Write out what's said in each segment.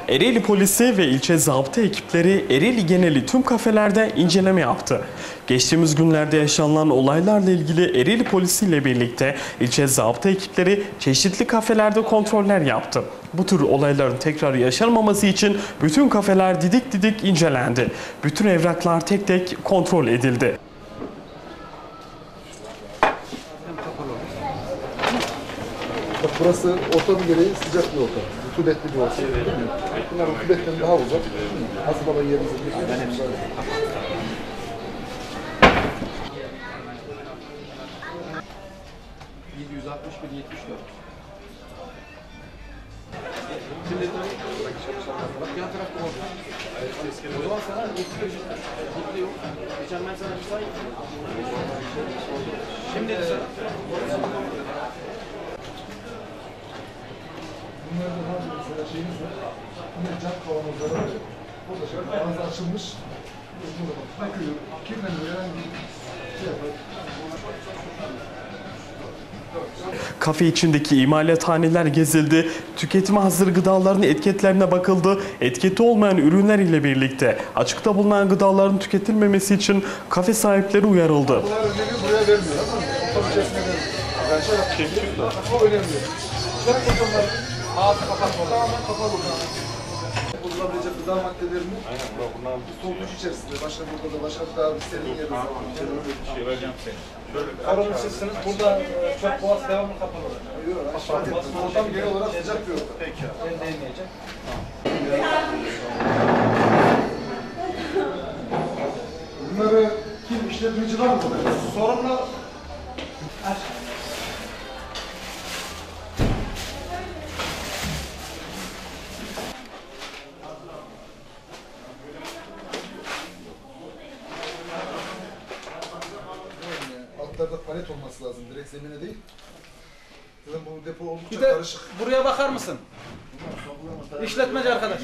Ereğli polisi ve ilçe zabıta ekipleri Ereğli geneli tüm kafelerde inceleme yaptı. Geçtiğimiz günlerde yaşanılan olaylarla ilgili Ereğli polisi ile birlikte ilçe zabıta ekipleri çeşitli kafelerde kontroller yaptı. Bu tür olayların tekrar yaşanmaması için bütün kafeler didik didik incelendi. Bütün evraklar tek tek kontrol edildi. Bak burası ortamı gereği sıcak bir ortam. Rutubetli bir ortam. Bunlar rutubetten daha uzak. Hazır baba yerimize bir ben hepsi. 761-74. Şimdi bak yan tarafta orada. O zaman sana mutlu yok. Geçen ben sana bir say. Şimdi de sana. Bunlarda daha bir mesela şeyimiz var. Yine cam kavanozları var. Burada şöyle kavanozı açılmış. Burada bak bakıyor. Kirleniyor herhangi bir şey yapar. Kafe içindeki imalathaneler gezildi, tüketime hazır gıdaların etiketlerine bakıldı, etiketi olmayan ürünler ile birlikte açıkta bulunan gıdaların tüketilmemesi için kafe sahipleri uyarıldı. Bunlar önemli buraya vermiyor ama ortam içerisinde vermiyor. Yani şey yapıyor. O önemli. Şöyle kocaman ağzı kapatmalı. Tamamen kapalı. Bozulabilecek gıda maddelerini soğutucu içerisinde. Başka burada da başka daha bir serin yeri. Şey vereceğim seni. Sorumsuzsunuz. Burada çöp boğaz devamlı kapalı. Yok, ortam genel olarak sıcak bir ortam. Peki. Ben değmeyecek. Bunları kim işletmeci var mı? Sorumlu. Altlarda palet olması lazım, direkt zemine değil. Zaten bu depo oldukça Bir de karışık. buraya bakar mısın? İşletmeci arkadaş.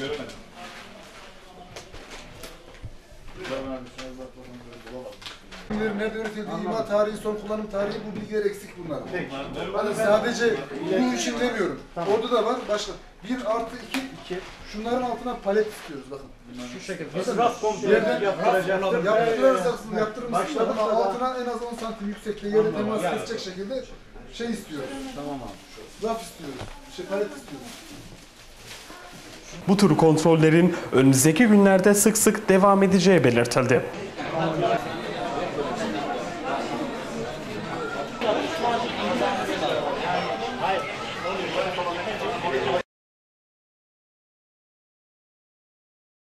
Nerede üretildiği, ima tarihi, son kullanım tarihi, bu bilgiler eksik bunlar. Hani sadece bu için demiyorum. Orada da var, başka. 1+2, şunların altına palet istiyoruz bakın. Şu şekilde. Biz raf Yerden yaptırırız ama altına en az 10 santim yüksekliğe yerle temas kesecek şekilde şey istiyoruz. Tamam abi. Raf istiyoruz, palet istiyoruz. Bu tür kontrollerin önümüzdeki günlerde sık sık devam edeceği belirtildi.